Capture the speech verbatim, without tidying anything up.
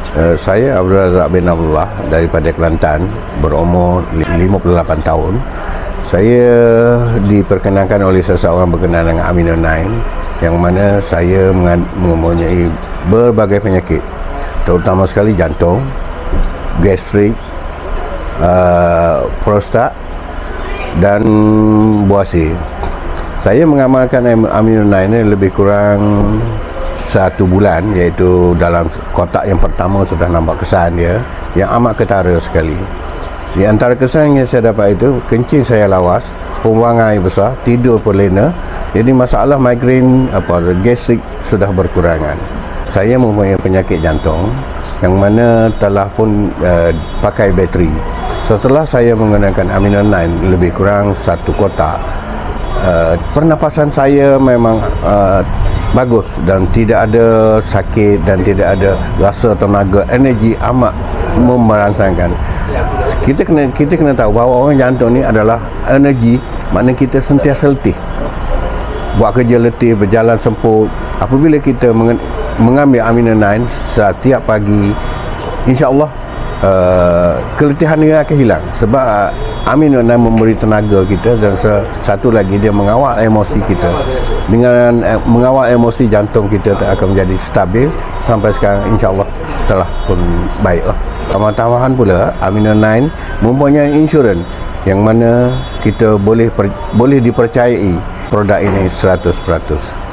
Uh, saya Abdul Razak bin Abdullah daripada Kelantan, berumur lima puluh lapan tahun. Saya diperkenalkan oleh seseorang berkenaan dengan Amino nine, yang mana saya mempunyai berbagai penyakit, terutama sekali jantung, gastrik, uh, prostat dan buasi. Saya mengamalkan Amino nine ini lebih kurang satu bulan, iaitu dalam kotak yang pertama sudah nampak kesan dia yang amat ketara sekali. Di antara kesan yang saya dapat itu, kencing saya lawas, pembuangan air besar, tidur berlena. Jadi masalah migrain apa gastrik sudah berkurangan. Saya mempunyai penyakit jantung yang mana telah pun uh, pakai bateri. Setelah saya menggunakan Amino nine lebih kurang satu kotak, uh, pernafasan saya memang uh, bagus dan tidak ada sakit dan tidak ada rasa tenaga, energi amat memerangsangkan. Kita kena kita kena tahu bahawa orang jantung ni adalah energi, makna kita sentiasa letih. Buat kerja letih, berjalan semput. Apabila kita meng- mengambil Amino nine setiap pagi, insya-Allah uh, keletihan dia akan hilang sebab uh, Amino nine memberi tenaga kita, dan satu lagi dia mengawal emosi kita. Dengan eh, mengawal emosi, jantung kita akan menjadi stabil. Sampai sekarang insya-Allah telah pun baiklah. Tambahan pula, Amino nine mempunyai insurans yang mana kita boleh per, boleh dipercayai produk ini seratus peratus.